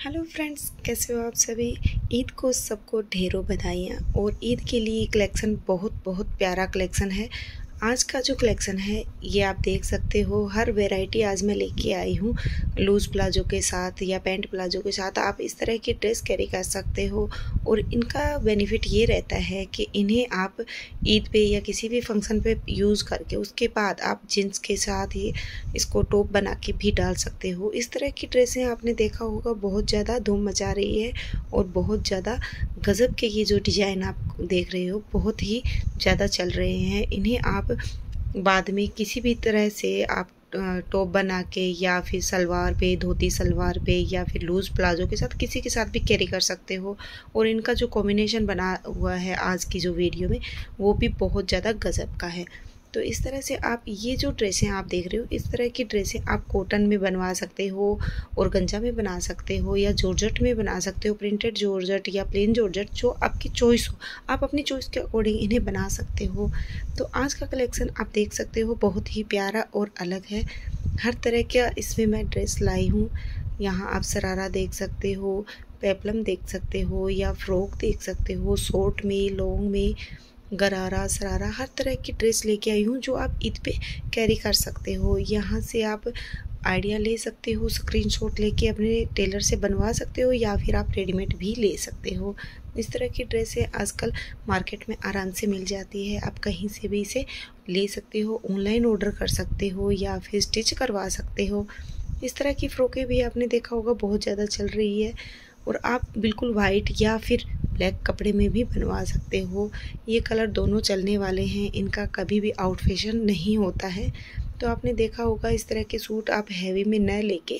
Hello friends, कैसे हो आप सभी। ईद को सबको ढेरों बधाइयाँ। और ईद के लिए कलेक्शन बहुत बहुत प्यारा कलेक्शन है। आज का जो कलेक्शन है ये आप देख सकते हो, हर वैरायटी आज मैं लेके आई हूँ। लूज़ प्लाजो के साथ या पैंट प्लाजो के साथ आप इस तरह की ड्रेस कैरी कर सकते हो। और इनका बेनिफिट ये रहता है कि इन्हें आप ईद पे या किसी भी फंक्शन पे यूज़ करके उसके बाद आप जीन्स के साथ ही इसको टॉप बना के भी डाल सकते हो। इस तरह की ड्रेसें आपने देखा होगा बहुत ज़्यादा धूम मचा रही है और बहुत ज़्यादा गज़ब के ये जो डिज़ाइन आप देख रहे हो बहुत ही ज़्यादा चल रहे हैं। इन्हें आप बाद में किसी भी तरह से आप टॉप बना के या फिर सलवार पे, धोती सलवार पे या फिर लूज़ प्लाजो के साथ किसी के साथ भी कैरी कर सकते हो। और इनका जो कॉम्बिनेशन बना हुआ है आज की जो वीडियो में वो भी बहुत ज़्यादा गज़ब का है। तो इस तरह से आप ये जो ड्रेसें आप देख रहे हो, इस तरह की ड्रेसें आप कॉटन में बनवा सकते हो, ऑर्गेन्जा में बना सकते हो या जॉर्जेट में बना सकते हो। प्रिंटेड जॉर्जेट या प्लेन जॉर्जेट, जो आपकी चॉइस हो, आप अपनी चॉइस के अकॉर्डिंग इन्हें बना सकते हो। तो आज का कलेक्शन आप देख सकते हो बहुत ही प्यारा और अलग है। हर तरह का इसमें मैं ड्रेस लाई हूँ। यहाँ आप शरारा देख सकते हो, पेपलम देख सकते हो या फ्रॉक देख सकते हो, शॉर्ट में, लॉन्ग में, गरारा, शरारा, हर तरह की ड्रेस लेके आई हूँ जो आप ईद पे कैरी कर सकते हो। यहाँ से आप आइडिया ले सकते हो, स्क्रीनशॉट लेके अपने टेलर से बनवा सकते हो या फिर आप रेडीमेड भी ले सकते हो। इस तरह की ड्रेसें आजकल मार्केट में आराम से मिल जाती है। आप कहीं से भी इसे ले सकते हो, ऑनलाइन ऑर्डर कर सकते हो या फिर स्टिच करवा सकते हो। इस तरह की फ़्रॉकें भी आपने देखा होगा बहुत ज़्यादा चल रही है। और आप बिल्कुल वाइट या फिर ब्लैक कपड़े में भी बनवा सकते हो। ये कलर दोनों चलने वाले हैं, इनका कभी भी आउट फैशन नहीं होता है। तो आपने देखा होगा इस तरह के सूट आप हैवी में न लेके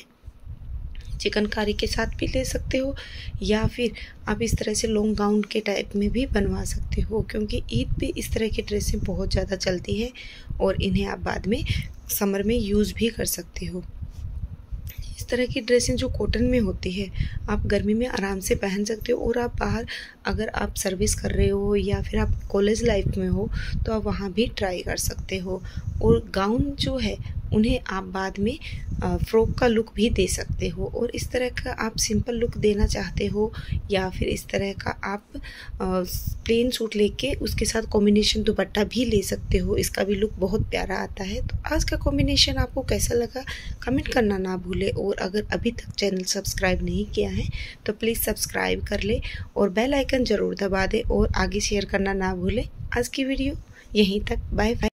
चिकनकारी के साथ भी ले सकते हो या फिर आप इस तरह से लॉन्ग गाउन के टाइप में भी बनवा सकते हो, क्योंकि ईद पे इस तरह की ड्रेसें बहुत ज़्यादा चलती हैं और इन्हें आप बाद में समर में यूज़ भी कर सकते हो। इस तरह की ड्रेसें जो कॉटन में होती है आप गर्मी में आराम से पहन सकते हो। और आप बाहर अगर आप सर्विस कर रहे हो या फिर आप कॉलेज लाइफ में हो तो आप वहाँ भी ट्राई कर सकते हो। और गाउन जो है उन्हें आप बाद में फ्रॉक का लुक भी दे सकते हो। और इस तरह का आप सिंपल लुक देना चाहते हो या फिर इस तरह का आप प्लेन सूट लेके उसके साथ कॉम्बिनेशन दुपट्टा भी ले सकते हो, इसका भी लुक बहुत प्यारा आता है। तो आज का कॉम्बिनेशन आपको कैसा लगा कमेंट करना ना भूले। और अगर अभी तक चैनल सब्सक्राइब नहीं किया है तो प्लीज़ सब्सक्राइब कर ले और बेल आइकन ज़रूर दबा दे और आगे शेयर करना ना भूले। आज की वीडियो यहीं तक, बाय बाय।